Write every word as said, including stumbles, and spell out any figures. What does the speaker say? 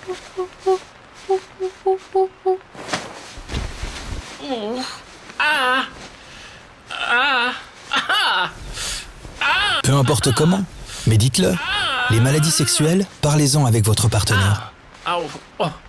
Peu importe comment, mais dites-le. Les maladies sexuelles, parlez-en avec votre partenaire. Ah, oh, oh.